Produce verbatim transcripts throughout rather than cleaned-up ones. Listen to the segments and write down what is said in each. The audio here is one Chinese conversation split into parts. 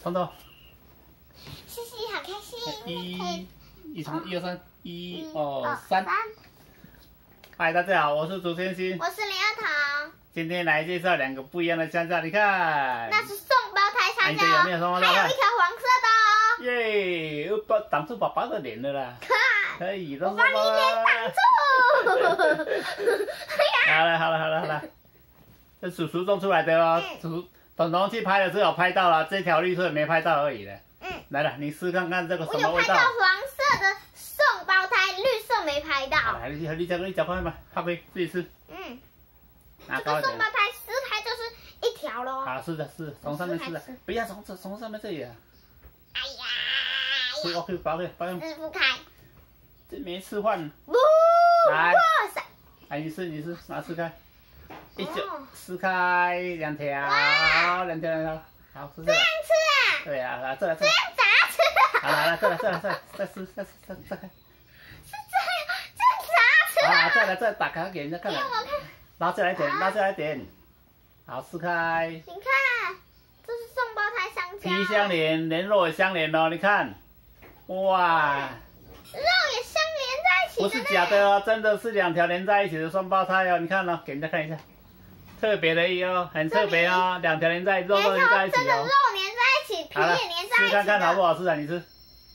从头。 嘻嘻，好开心。 一，一从一二三，一二三。嗨，大家好，我是竹千心， 我是林二彤。 今天来介绍两个不一样的香蕉，你看。 那是送胞胎香蕉， 有没有送胞胎？ 还有一条黄色的哦。 耶，又帮挡住爸爸的脸了啦。可以，都我把你脸挡住。 好了好了好了好了，这叔叔种出来的哦，叔叔彤彤去拍了之后拍到了，这条绿色没拍到而已的。嗯，来了，你试看看这个什么味道。 我有拍到黄色的送胞胎，绿色没拍到。 来，你你讲你讲快嘛，咖啡自己吃。嗯， 这个送胞胎撕开就是一条喽。 好，是的是的，从上面撕的，不要从这从上面这里啊。 哎呀， 是 OK， 保护保护。 撕不开。 这没吃饭。 不， 来， 哇塞！ 哎，你试你试，拿撕开，一九撕开两条，两条两条，好，是这样。 这样吃啊？ 对啊，来这来这。 这样咋吃？ 好，来来再来再来再再撕再再再开。 是这样，这样咋吃啊？ 啊，再来再打开给人家看。 给我看。 拉下来一点，拉下来一点。好，撕开。 你看，这是送胞胎香蕉。 皮相连，连肉也相连哦，你看，哇。 肉也相连在一起。 不是假的哦，真的是两条连在一起的双胞胎哦，你看哦，给人家看一下，特别的一哦，很特别哦，两条连在肉肉连在一起哦。 真的肉连在一起，皮也连在一起。 试看看好不好吃啊？你吃，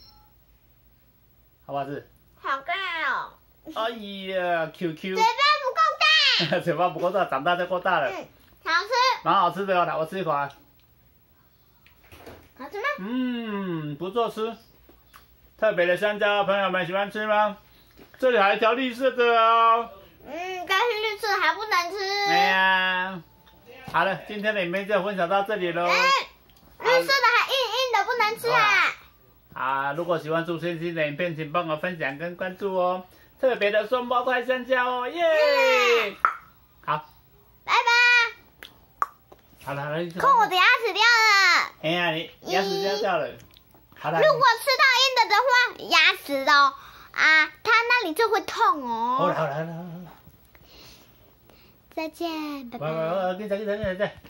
好不好吃？ 好大哦！ 哎呀 ，Q Q。 嘴巴不够大。 嘴巴不够大，长大就够大了。 嗯，好吃。 蛮好吃的哦，来，我吃一口啊。 好吃吗？ 嗯，不错吃。特别的香蕉，朋友们喜欢吃吗？这里还有一条绿色的哦。 嗯，但是绿色还不能吃。 哎呀，好了，今天的影片就分享到这里喽。 哎，绿色的还硬硬的，不能吃啊。 啊，如果喜欢竹千心的影片，请帮我分享跟关注哦。特别的双胞胎香蕉哦，耶！好， 拜拜。 好了好了， 看我的牙齿掉了。 哎呀，你牙齿掉掉了。好了。 如果吃到硬的的话，牙齿哦啊，它那里就会痛哦。 好了好了好了好了。 再见，拜拜。 拜拜，给你再给你再给你再。